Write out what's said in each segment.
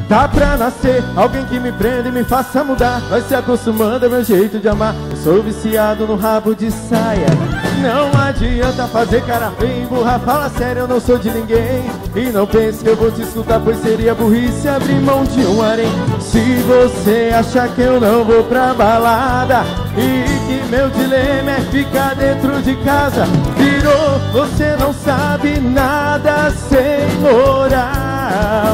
Tá pra nascer alguém que me prenda e me faça mudar. Vai se acostumando ao meu jeito de amar. Eu sou viciado no rabo de saia. Não adianta fazer cara feia e emburrar. Fala sério, eu não sou de ninguém. E não pense que eu vou te escutar, pois seria burrice abrir mão de um harém. Se você achar que eu não vou pra balada e que meu dilema é ficar dentro de casa, virou, você não sabe nada sem moral.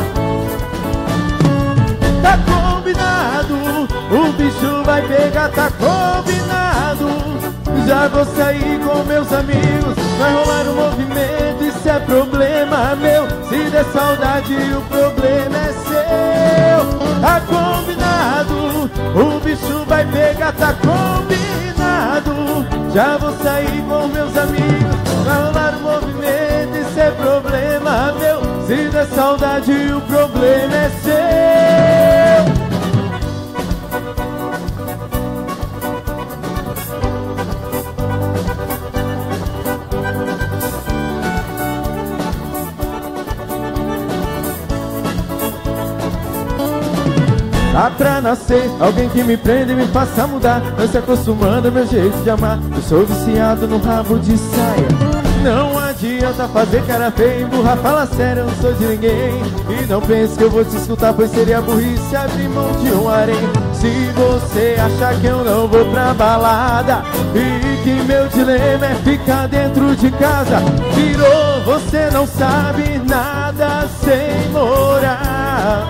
Tá combinado, o bicho vai pegar, tá combinado. Já vou sair com meus amigos, vai rolar um movimento, isso é problema meu. Se der saudade, o problema é seu. Tá combinado, o bicho vai pegar, tá combinado. Já vou sair com meus amigos, vai rolar um movimento, isso é problema meu. Se der saudade, o problema é seu. Tá pra nascer alguém que me prenda e me faça mudar. Vai se acostumando ao meu jeito de amar. Eu sou viciado no rabo de saia. Não adianta fazer cara feia e emburrar. Fala sério, eu não sou de ninguém. E não pense que eu vou te escutar, pois seria burrice abrir mão de um harém. Se você achar que eu não vou pra balada e que meu dilema é ficar dentro de casa, virou, você não sabe nada sem moral.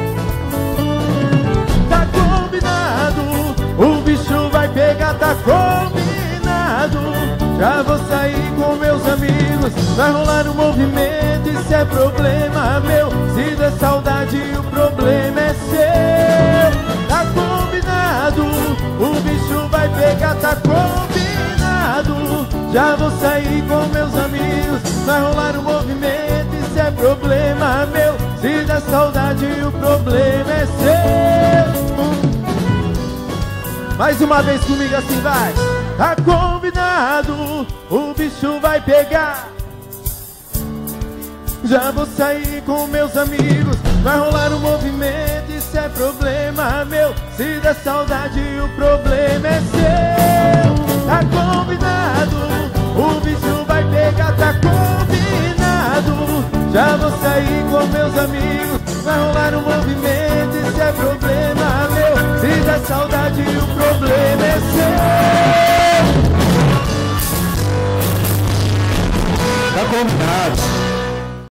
Tá combinado, o bicho vai pegar, tá combinado. Já vou sair com meus amigos, vai rolar um movimento, isso é problema meu. Se der saudade, o problema é seu. Tá combinado, o bicho vai pegar, tá combinado. Já vou sair com meus amigos, vai rolar um movimento, isso é problema meu. Se der saudade, o problema é seu. Mais uma vez comigo assim, vai. Tá combinado, o bicho vai pegar. Já vou sair com meus amigos, vai rolar um movimento, isso é problema meu. Se der saudade, o problema é seu. Tá combinado, o bicho vai pegar, tá combinado. Já vou sair com meus amigos, vai rolar um movimento, isso é problema meu. Se der saudade, o problema é seu. Tá combinado.